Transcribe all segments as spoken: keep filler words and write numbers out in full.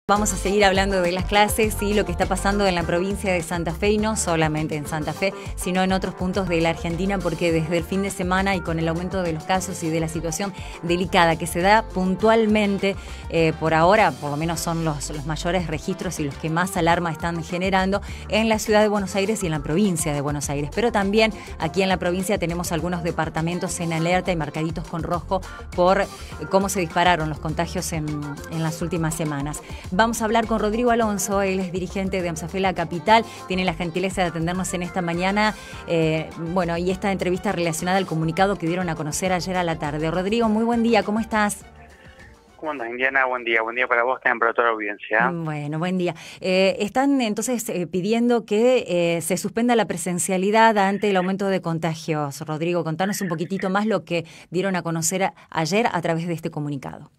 Vamos a seguir hablando de las clases y lo que está pasando en la provincia de Santa Fe, y no solamente en Santa Fe, sino en otros puntos de la Argentina, porque desde el fin de semana y con el aumento de los casos y de la situación delicada que se da puntualmente, eh, por ahora, por lo menos son los, los mayores registros y los que más alarma están generando en la ciudad de Buenos Aires y en la provincia de Buenos Aires. Pero también aquí en la provincia tenemos algunos departamentos en alerta y marcaditos con rojo por cómo se dispararon los contagios en, en las últimas semanas. Vamos a hablar con Rodrigo Alonso, él es dirigente de AMSAFE La Capital, tiene la gentileza de atendernos en esta mañana, eh, bueno, y esta entrevista relacionada al comunicado que dieron a conocer ayer a la tarde. Rodrigo, muy buen día, ¿cómo estás? ¿Cómo andas, Indiana? Buen día, buen día para vos, también para toda la audiencia. Bueno, buen día. Eh, están entonces eh, pidiendo que eh, se suspenda la presencialidad ante el aumento de contagios. Rodrigo, contanos un poquitito más lo que dieron a conocer a, ayer a través de este comunicado.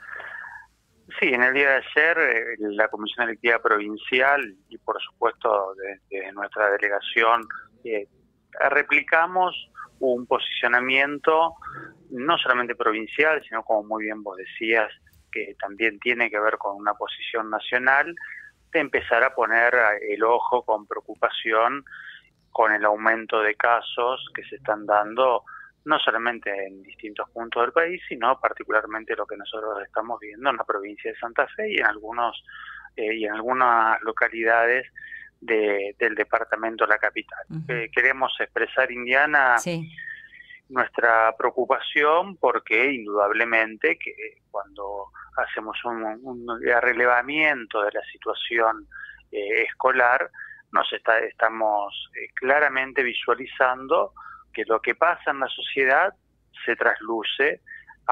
Sí, en el día de ayer eh, la Comisión Electiva Provincial y por supuesto desde de nuestra delegación eh, replicamos un posicionamiento no solamente provincial, sino como muy bien vos decías, que también tiene que ver con una posición nacional, de empezar a poner el ojo con preocupación con el aumento de casos que se están dando no solamente en distintos puntos del país, sino particularmente lo que nosotros estamos viendo en la provincia de Santa Fe y en algunos eh, y en algunas localidades de, del departamento de La Capital. Uh-huh. Eh, queremos expresar, Indiana, sí, nuestra preocupación porque indudablemente que cuando hacemos un, un relevamiento de la situación eh, escolar, nos está, estamos eh, claramente visualizando que lo que pasa en la sociedad se trasluce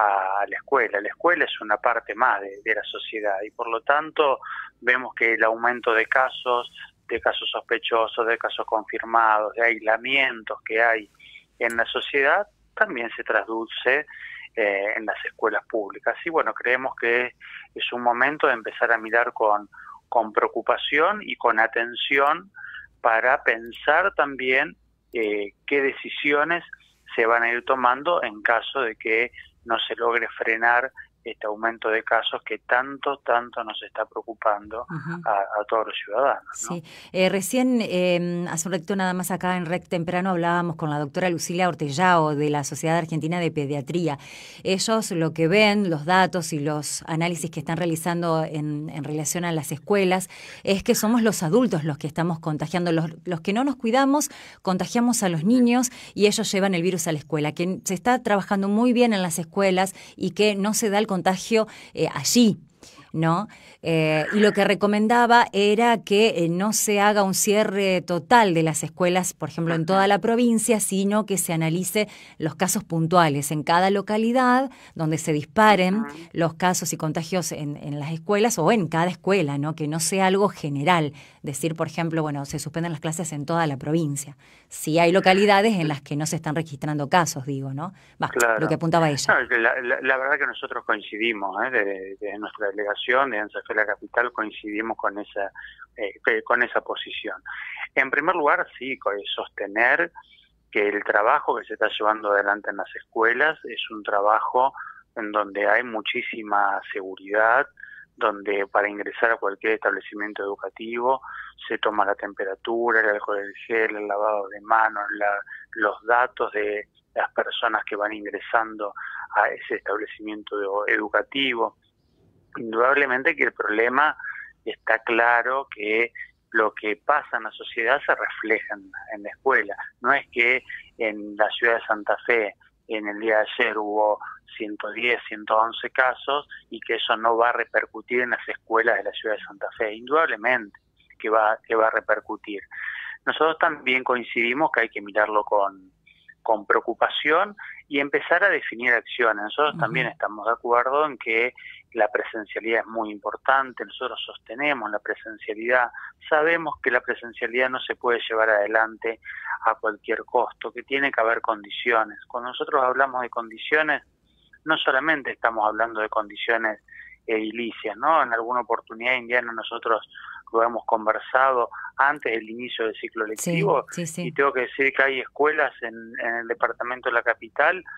a la escuela. La escuela es una parte más de, de la sociedad y por lo tanto vemos que el aumento de casos, de casos sospechosos, de casos confirmados, de aislamientos que hay en la sociedad, también se traduce eh, en las escuelas públicas. Y bueno, creemos que es un momento de empezar a mirar con, con preocupación y con atención para pensar también Eh, qué decisiones se van a ir tomando en caso de que no se logre frenar este aumento de casos que tanto, tanto nos está preocupando uh-huh. a, a todos los ciudadanos, ¿no? Sí, eh, recién, eh, hace un ratito nada más acá en R E C Temprano hablábamos con la doctora Lucila Ortellao de la Sociedad Argentina de Pediatría. Ellos lo que ven, los datos y los análisis que están realizando en, en relación a las escuelas, es que somos los adultos los que estamos contagiando. Los, los que no nos cuidamos, contagiamos a los niños y ellos llevan el virus a la escuela. Que se está trabajando muy bien en las escuelas y que no se da el contagio eh, allí, ¿no? Eh, y lo que recomendaba era que eh, no se haga un cierre total de las escuelas, por ejemplo, en toda la provincia, sino que se analice los casos puntuales en cada localidad, donde se disparen los casos y contagios en, en las escuelas o en cada escuela, ¿no? Que no sea algo general, decir, por ejemplo, bueno, se suspenden las clases en toda la provincia. Sí hay localidades en las que no se están registrando casos, digo, ¿no? Va, claro. Lo que apuntaba ella. No, la, la, la verdad que nosotros coincidimos, ¿eh? de, de nuestra delegación de AMSAFE La Capital, coincidimos con esa eh, con esa posición. En primer lugar, sí, sostener que el trabajo que se está llevando adelante en las escuelas es un trabajo en donde hay muchísima seguridad, donde para ingresar a cualquier establecimiento educativo se toma la temperatura, el alcohol del gel, el lavado de manos, la, los datos de las personas que van ingresando a ese establecimiento educativo. Indudablemente que el problema está claro, que lo que pasa en la sociedad se refleja en, en la escuela. No es que en la ciudad de Santa Fe en el día de ayer hubo ciento diez, ciento once casos y que eso no va a repercutir en las escuelas de la ciudad de Santa Fe. Indudablemente que va, que va a repercutir. Nosotros también coincidimos que hay que mirarlo con, con preocupación y empezar a definir acciones. Nosotros uh-huh. también estamos de acuerdo en que la presencialidad es muy importante, nosotros sostenemos la presencialidad, sabemos que la presencialidad no se puede llevar adelante a cualquier costo, que tiene que haber condiciones. Cuando nosotros hablamos de condiciones, no solamente estamos hablando de condiciones edilicias, ¿no? En alguna oportunidad, Indiana, nosotros lo hemos conversado antes del inicio del ciclo lectivo, sí, sí, sí. Y tengo que decir que hay escuelas en, en el departamento de La Capital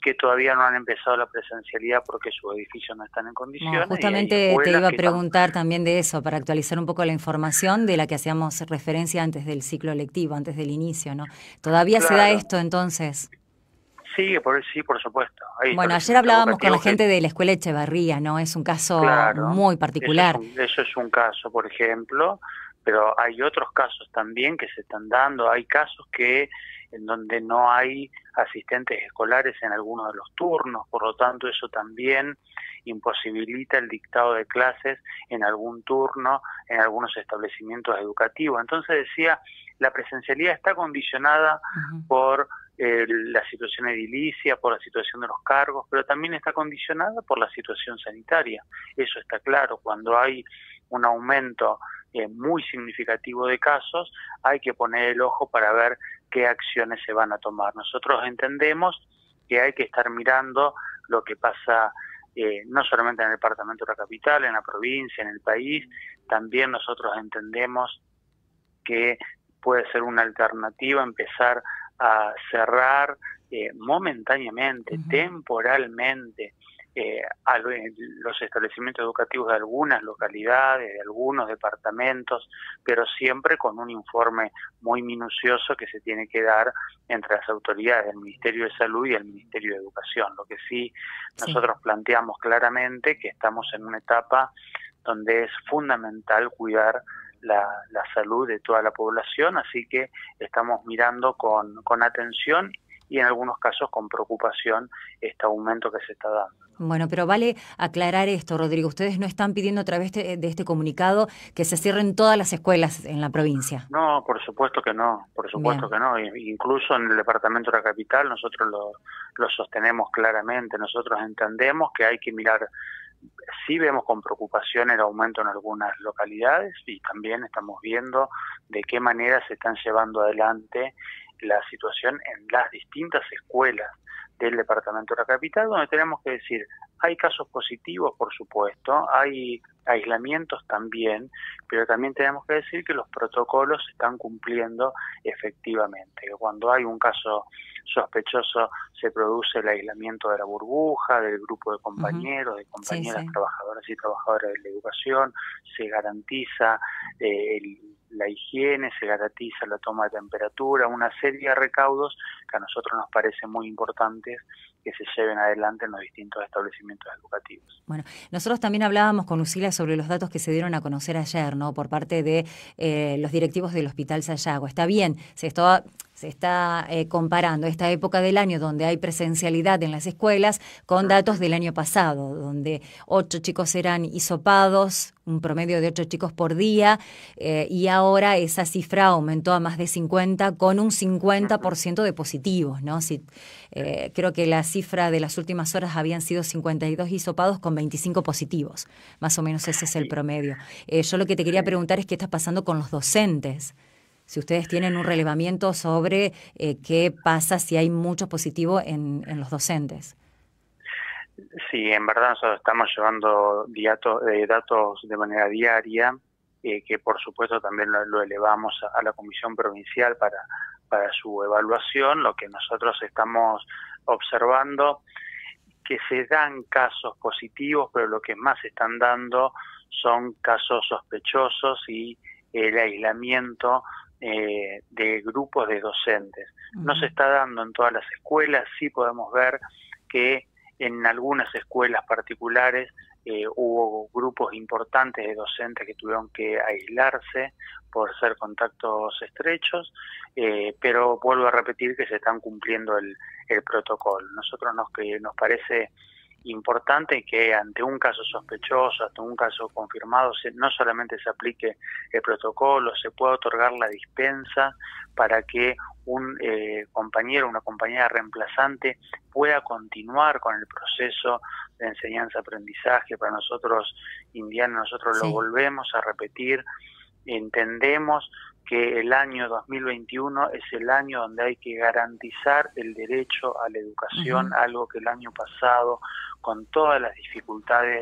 que todavía no han empezado la presencialidad porque sus edificios no están en condiciones. No, justamente te iba a preguntar también de eso, para actualizar un poco la información de la que hacíamos referencia antes del ciclo lectivo, antes del inicio, ¿no? ¿Todavía claro. se da esto entonces? Sí, por, sí, por supuesto. Ahí bueno, ayer hablábamos con la gente que... de la Escuela Echevarría, ¿no? Es un caso claro, muy particular. Eso es, un, eso es un caso, por ejemplo, pero hay otros casos también que se están dando. Hay casos que en donde no hay asistentes escolares en algunos de los turnos, por lo tanto eso también imposibilita el dictado de clases en algún turno, en algunos establecimientos educativos. Entonces decía, la presencialidad está condicionada uh-huh. por eh, la situación edilicia, por la situación de los cargos, pero también está condicionada por la situación sanitaria. Eso está claro, cuando hay un aumento eh, muy significativo de casos, hay que poner el ojo para ver qué acciones se van a tomar. Nosotros entendemos que hay que estar mirando lo que pasa eh, no solamente en el departamento de la capital, en la provincia, en el país, también nosotros entendemos que puede ser una alternativa empezar a cerrar eh, momentáneamente, uh-huh. temporalmente, Eh, a los establecimientos educativos de algunas localidades, de algunos departamentos, pero siempre con un informe muy minucioso que se tiene que dar entre las autoridades del Ministerio de Salud y el Ministerio de Educación. Lo que sí, sí. nosotros planteamos claramente que estamos en una etapa donde es fundamental cuidar la, la salud de toda la población, así que estamos mirando con, con atención y en algunos casos con preocupación este aumento que se está dando. Bueno, pero vale aclarar esto, Rodrigo. Ustedes no están pidiendo a través de, de este comunicado que se cierren todas las escuelas en la provincia. No, por supuesto que no, por supuesto Bien. que no. Incluso en el departamento de la capital nosotros lo, lo sostenemos claramente. Nosotros entendemos que hay que mirar, sí vemos con preocupación el aumento en algunas localidades y también estamos viendo de qué manera se están llevando adelante la situación en las distintas escuelas del departamento de la capital, donde tenemos que decir, hay casos positivos, por supuesto, hay aislamientos también, pero también tenemos que decir que los protocolos se están cumpliendo efectivamente, que cuando hay un caso sospechoso se produce el aislamiento de la burbuja, del grupo de compañeros, uh-huh. de compañeras sí, sí. trabajadoras y trabajadoras de la educación, se garantiza eh, el la higiene, se garantiza la toma de temperatura, una serie de recaudos que a nosotros nos parecen muy importantes que se lleven adelante en los distintos establecimientos educativos. Bueno, nosotros también hablábamos con Lucila sobre los datos que se dieron a conocer ayer, ¿no? Por parte de eh, los directivos del Hospital Sayago. Está bien, se está... Se está eh, comparando esta época del año donde hay presencialidad en las escuelas con datos del año pasado, donde ocho chicos eran hisopados, un promedio de ocho chicos por día, eh, y ahora esa cifra aumentó a más de cincuenta con un cincuenta por ciento de positivos, ¿no? Si, eh, creo que la cifra de las últimas horas habían sido cincuenta y dos hisopados con veinticinco positivos, más o menos ese es el promedio. Eh, yo lo que te quería preguntar es qué está pasando con los docentes. Si ustedes tienen un relevamiento sobre eh, qué pasa si hay muchos positivos en, en los docentes. Sí, en verdad nosotros estamos llevando datos, eh, datos de manera diaria, eh, que por supuesto también lo, lo elevamos a, a la Comisión Provincial para, para su evaluación. Lo que nosotros estamos observando, que se dan casos positivos, pero lo que más se están dando son casos sospechosos y el aislamiento Eh, de grupos de docentes. Uh-huh. No se está dando en todas las escuelas, sí podemos ver que en algunas escuelas particulares eh, hubo grupos importantes de docentes que tuvieron que aislarse por ser contactos estrechos, eh, pero vuelvo a repetir que se están cumpliendo el, el protocolo. Nosotros nos, que nos parece importante que ante un caso sospechoso, ante un caso confirmado, se, no solamente se aplique el protocolo, se pueda otorgar la dispensa para que un eh, compañero, una compañera reemplazante pueda continuar con el proceso de enseñanza-aprendizaje. Para nosotros, Indiana, nosotros sí. lo volvemos a repetir, entendemos que el año dos mil veintiuno es el año donde hay que garantizar el derecho a la educación, uh-huh. algo que el año pasado, con todas las dificultades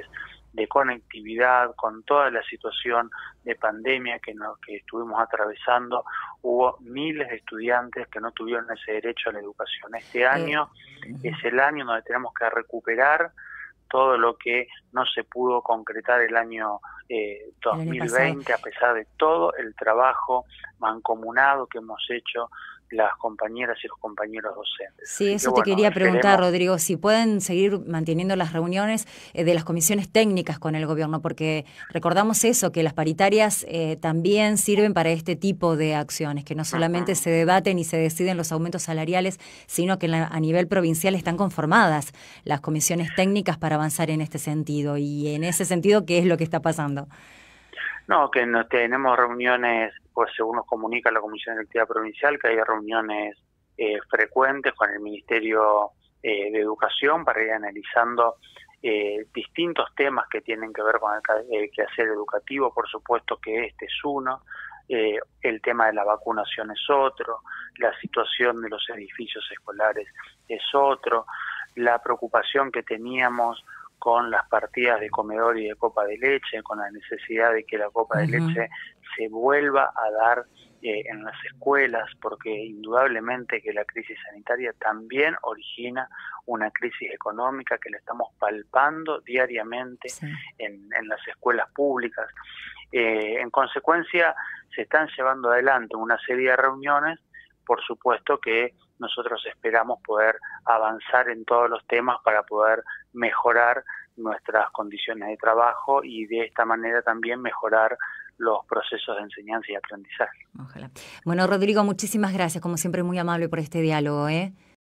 de conectividad, con toda la situación de pandemia que, nos, que estuvimos atravesando, hubo miles de estudiantes que no tuvieron ese derecho a la educación. Este año eh, es el año donde tenemos que recuperar todo lo que no se pudo concretar el año eh, dos mil veinte, a pesar de todo el trabajo mancomunado que hemos hecho las compañeras y los compañeros docentes. Sí, Así eso que, te bueno, quería esperemos... preguntar, Rodrigo, si pueden seguir manteniendo las reuniones eh, de las comisiones técnicas con el gobierno, porque recordamos eso, que las paritarias eh, también sirven para este tipo de acciones, que no solamente uh-huh. se debaten y se deciden los aumentos salariales, sino que la, a nivel provincial están conformadas las comisiones técnicas para avanzar en este sentido. Y en ese sentido, ¿qué es lo que está pasando? No, que no tenemos reuniones, pues según nos comunica la Comisión Directiva Provincial, que hay reuniones eh, frecuentes con el Ministerio eh, de Educación para ir analizando eh, distintos temas que tienen que ver con el eh, quehacer educativo. Por supuesto que este es uno, eh, el tema de la vacunación es otro, la situación de los edificios escolares es otro, la preocupación que teníamos con las partidas de comedor y de copa de leche, con la necesidad de que la copa uh-huh. de leche se vuelva a dar eh, en las escuelas, porque indudablemente que la crisis sanitaria también origina una crisis económica que la estamos palpando diariamente sí. en, en las escuelas públicas. Eh, en consecuencia, se están llevando adelante una serie de reuniones. Por supuesto que nosotros esperamos poder avanzar en todos los temas para poder mejorar nuestras condiciones de trabajo y de esta manera también mejorar los procesos de enseñanza y aprendizaje. Ojalá. Bueno, Rodrigo, muchísimas gracias, como siempre muy amable por este diálogo, ¿eh?